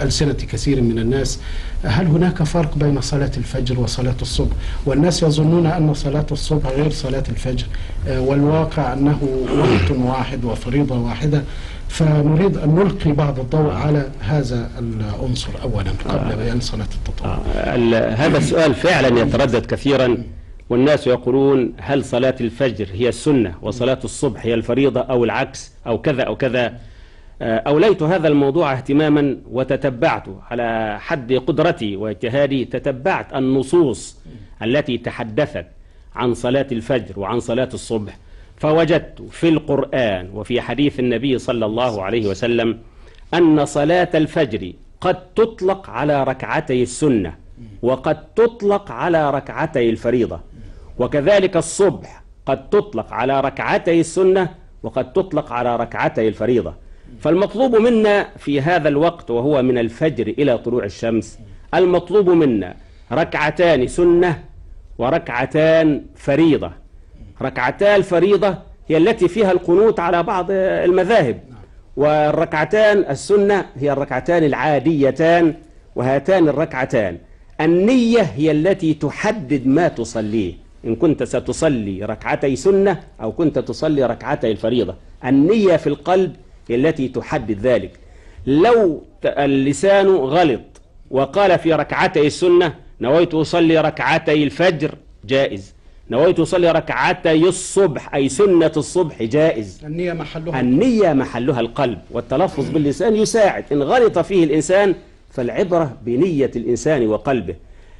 ألسنة كثير من الناس، هل هناك فرق بين صلاة الفجر وصلاة الصبح؟ والناس يظنون أن صلاة الصبح غير صلاة الفجر، والواقع أنه وقت واحد وفريضة واحدة. فنريد أن نلقي بعض الضوء على هذا العنصر أولا قبل بيان صلاة التطوع. هذا السؤال فعلا يتردد كثيرا، والناس يقولون هل صلاة الفجر هي السنة وصلاة الصبح هي الفريضة أو العكس أو كذا أو كذا. أوليت هذا الموضوع اهتماما وتتبعته على حد قدرتي واجتهادي، تتبعت النصوص التي تحدثت عن صلاة الفجر وعن صلاة الصبح، فوجدت في القرآن وفي حديث النبي صلى الله عليه وسلم أن صلاة الفجر قد تطلق على ركعتي السنة وقد تطلق على ركعتي الفريضة، وكذلك الصبح قد تطلق على ركعتي السنة وقد تطلق على ركعتي الفريضة. فالمطلوب منا في هذا الوقت وهو من الفجر إلى طلوع الشمس، المطلوب منا ركعتان سنة وركعتان فريضة. ركعتا الفريضة هي التي فيها القنوت على بعض المذاهب، والركعتان السنة هي الركعتان العاديتان. وهاتان الركعتان النية هي التي تحدد ما تصليه، إن كنت ستصلي ركعتي سنة أو كنت تصلي ركعتي الفريضة. النية في القلب هي التي تحدد ذلك. لو اللسان غلط وقال في ركعتي السنة نويت أصلي ركعتي الفجر جائز، نويت أصلي ركعتي الصبح أي سنة الصبح جائز. النية محلها القلب، والتلفظ باللسان يساعد. إن غلط فيه الإنسان فالعبرة بنية الإنسان وقلبه.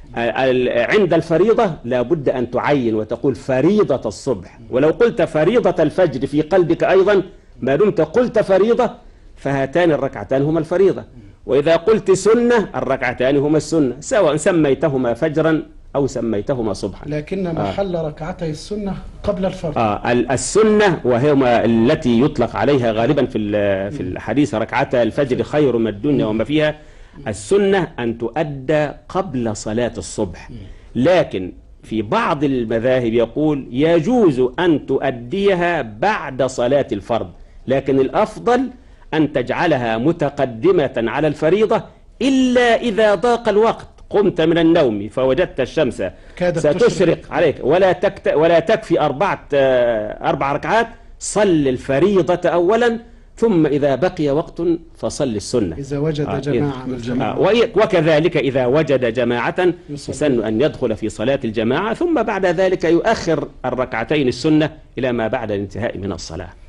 عند الفريضة لا بد أن تعين وتقول فريضة الصبح، ولو قلت فريضة الفجر في قلبك أيضا ما دمت قلت فريضة فهاتان الركعتان هما الفريضة، وإذا قلت سنة الركعتان هما السنة، سواء سميتهما فجرا أو سميتهما صبحا. لكن محل ركعتي السنة قبل الفرض. السنة وهي التي يطلق عليها غالبا في الحديث ركعتا الفجر خير من الدنيا وما فيها. السنة أن تؤدى قبل صلاة الصبح، لكن في بعض المذاهب يقول يجوز أن تؤديها بعد صلاة الفرض، لكن الأفضل أن تجعلها متقدمة على الفريضة إلا إذا ضاق الوقت، قمت من النوم فوجدت الشمس ستشرق عليك ولا تكفي أربع ركعات، صل الفريضة أولا ثم إذا بقي وقت فصل السنة إذا وجد جماعة من الجماعة. وكذلك إذا وجد جماعة يسن أن يدخل في صلاة الجماعة، ثم بعد ذلك يؤخر الركعتين السنة إلى ما بعد الانتهاء من الصلاة.